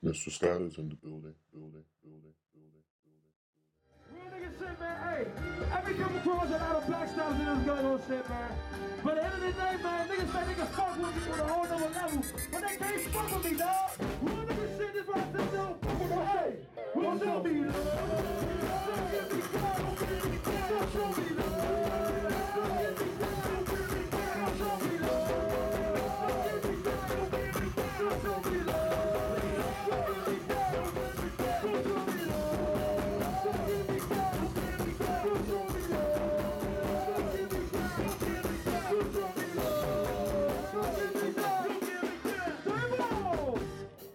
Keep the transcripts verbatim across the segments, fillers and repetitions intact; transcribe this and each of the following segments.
mister Scott is in the building, building, building, building, building. Real nigga shit, man. Hey, every come across a lot of backstabs in this gun on shit, man. But at the end of the day, man, niggas say niggas fuck with me on a whole nother level. But they can't fuck with me, dog. Real nigga shit, this what I said, don't fuck with me. Hey, real show me love. Don't give me God, don't give me God. Don't show me love. Don't give me God, don't give me God. Don't show me love. Don't give me God, don't give me God. Don't show me love. Don't give me God, don't give me God. Don't show me love. Don't give me God, don't give me God. Don't show me love. Don't give me God, don't give me God. Don't show me love. Don't give me God, don't give me God. Turn it on.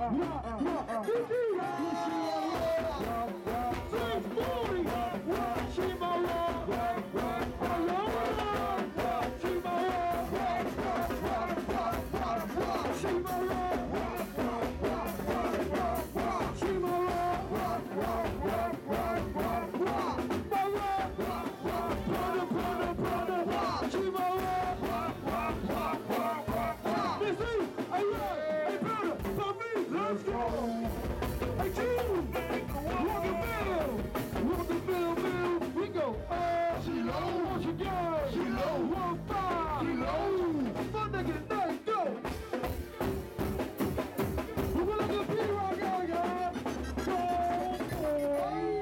Let's go! Hey, June! Walk the bill! Walk the bill, bill! We go! Uh, she low! What you got? She low! One five! She low! One nigga, nice, go! We're gonna get P-Rock out, guys! Go!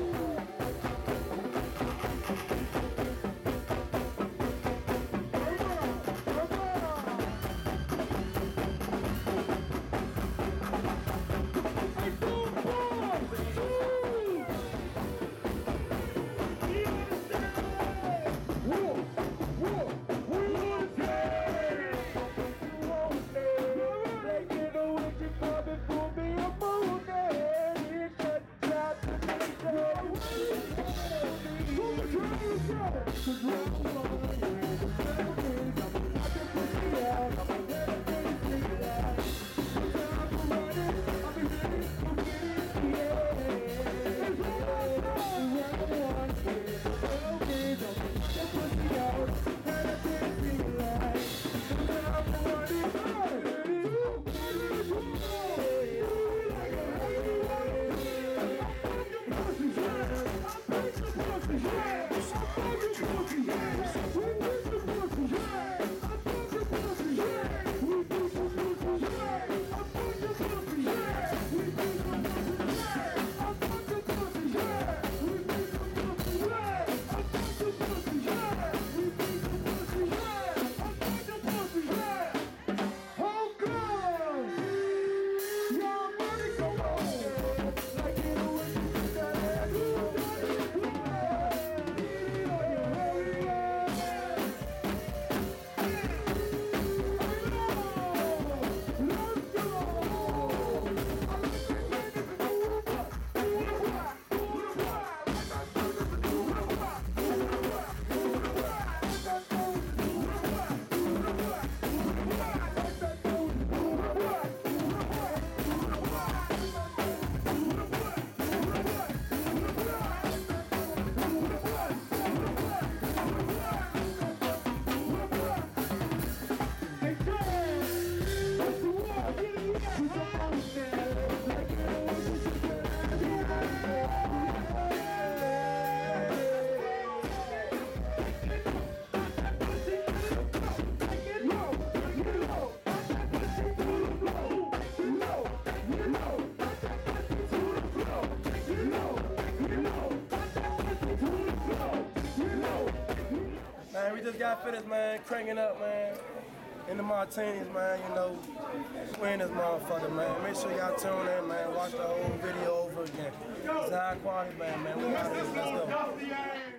Man, we just got finished, man, cranking up, man, in the martinis, man, you know, we in this motherfucker, man. Make sure y'all tune in, man, watch the whole video over again. It's a high quality, man, man. We out here, let's go.